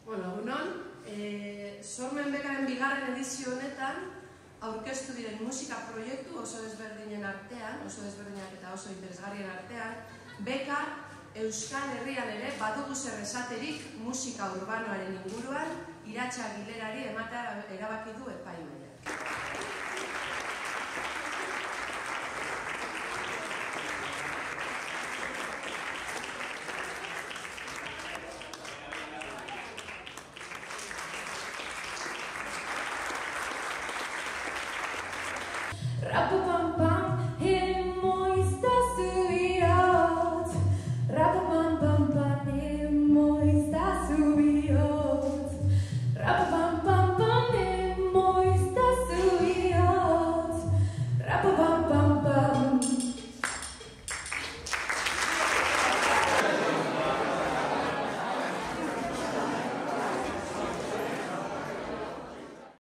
Egunon, Sormen Bekaren bigarren edizio honetan aurkeztu diren musika proiektu oso desberdinen artean, oso desberdinak eta oso interesgarrien artean, beka Euskal Herrian ere badugu zer esaterik musika urbanoaren inguruan Iratxa Aguilerari ematea erabaki du epaimahaiak.